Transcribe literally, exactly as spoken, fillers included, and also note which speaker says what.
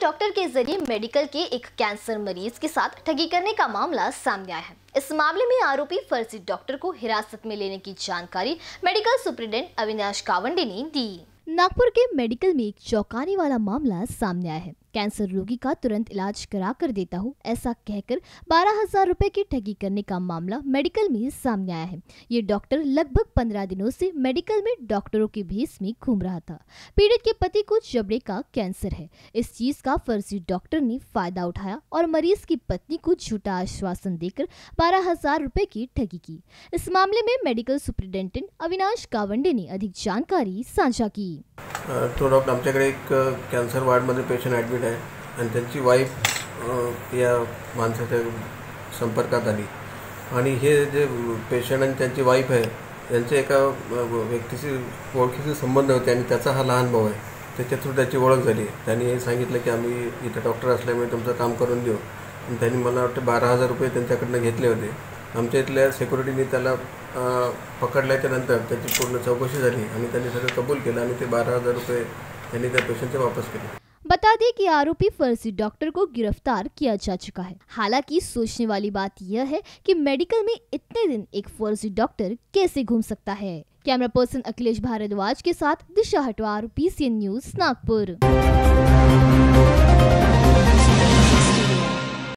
Speaker 1: Doctor के जरिए medical के एक कैंसर मरीज के साथ ठगी करने का मामला सामने आया है। इस मामले में आरोपी फर्जी डॉक्टर को हिरासत में लेने की जानकारी मेडिकल सुप्रिंटेंडेंट अविनाश कावंडे ने दी। नागपुर के मेडिकल में एक चौंकाने वाला मामला सामने आया है। कैंसर रोगी का तुरंत इलाज करा कर देता हूँ, ऐसा कहकर बारह हजार रुपए की ठगी करने का मामला मेडिकल में सामने आया है। ये डॉक्टर लगभग पंद्रह दिनों से मेडिकल में डॉक्टरों के भेष में घूम रहा था। पीड़ित के पति को जबड़े का कैंसर है। इस चीज का फर्जी डॉक्टर ने फायदा उठाया और मरीज की पत्नी को झूठा आश्वासन देकर बारह हजार रुपए की ठगी की। इस मामले में मेडिकल सुप्रिंटेंडेंट अविनाश कावंडे ने अधिक जानकारी साझा की।
Speaker 2: तो डॉक्टर आमच्याकडे एक कॅन्सर वार्डमध्ये पेशंट ॲडमिट आहे आणि त्यांची वाईफ या माणसाच्या संपर्कात आली आणि हे जे पेशंट आणि त्यांची वाईफ आहे यांचे एका व्यक्तीशी ओळखीचे संबंध होते आणि त्याचा हा लहान भाऊ आहे। त्याच्या थ्रू त्याची ओळख झाली। त्यांनी हे सांगितलं की आम्ही इथे डॉक्टर असल्यामुळे तुमचं काम करून देऊ आणि त्यांनी मला वाटतं बारा हजार रुपये त्यांच्याकडनं घेतले होते। आमच्या इथल्या सिक्युरिटीने त्याला पकडल्याच्या नंतर त्याची पूर्ण चौकशी झाली आणि त्यांनी सगळं कबूल केलं आणि ते बारह हजार रुपये त्यांनी त्या पेशंटचे वापस केले।
Speaker 1: बता दें कि आरोपी फर्जी डॉक्टर को गिरफ्तार किया जा चुका है। हालांकि सोचने वाली बात यह है कि मेडिकल में इतने दिन एक फर्जी डॉक्टर कैसे घूम सकता है। कैमरा पर्सन अखिलेश भारद्वाज के साथ Disha Hatwar, P C N news, Nagpur.